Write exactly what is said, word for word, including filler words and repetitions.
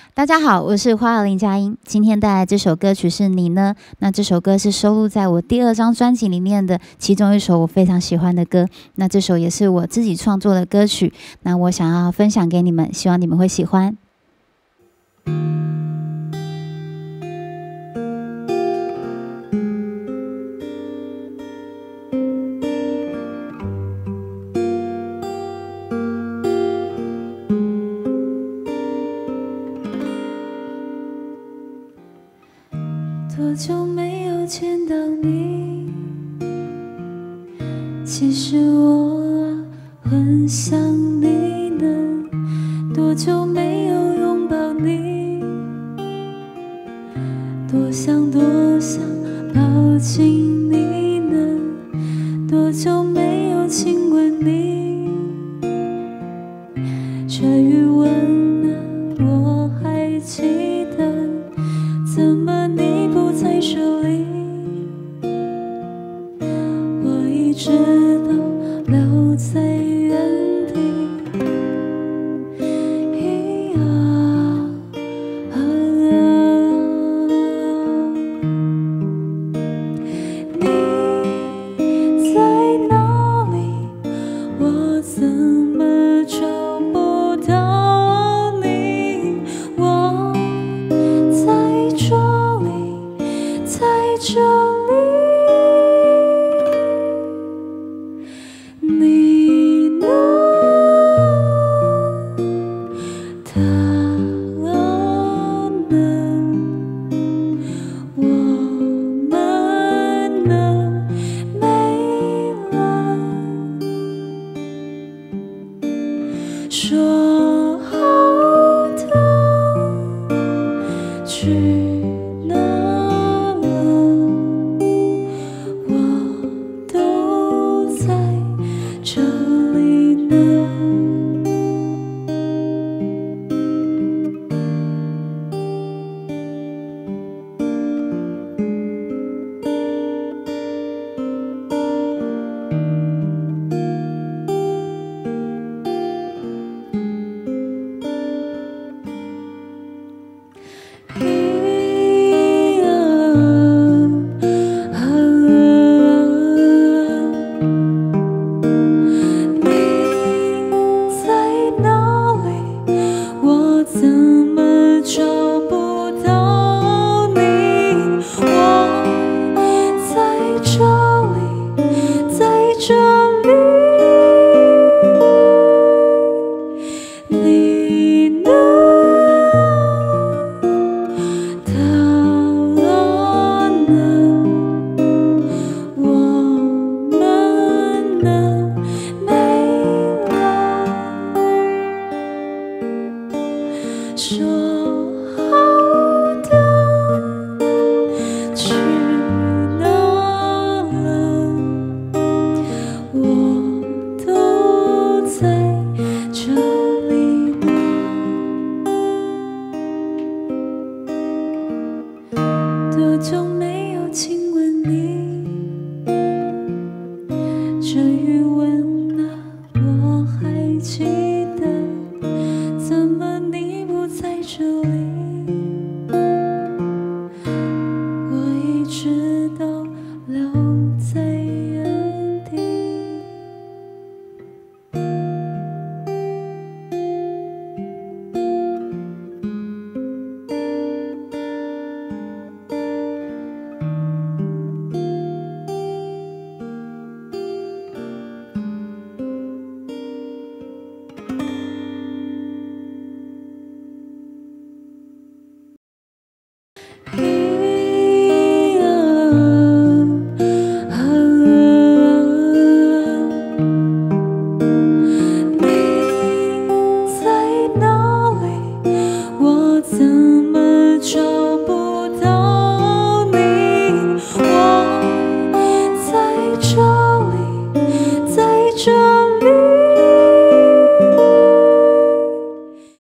大家好，我是花儿林佳音。今天带来这首歌曲是你呢？那这首歌是收录在我第二张专辑里面的其中一首我非常喜欢的歌。那这首也是我自己创作的歌曲，那我想要分享给你们，希望你们会喜欢。 多久没有见到你？其实我啊很想你呢。多久没有拥抱你？多想多想抱紧你呢。多久没有亲吻你？这余温啊，我还记得。怎么你不在这里？我一直都留在原地。啊啊啊、你在哪里？我怎么找不到你？我在这里，在这里。你呢？他呢？我们呢？没了。说好的去哪了？我都在这里呢。怎么找不到你？我在这里，在这里。你呢？他呢？我们呢？没了。说好的去哪了？我都在这里呢。多久没有亲吻你？这余温啊，我还记得。怎么你不在这里？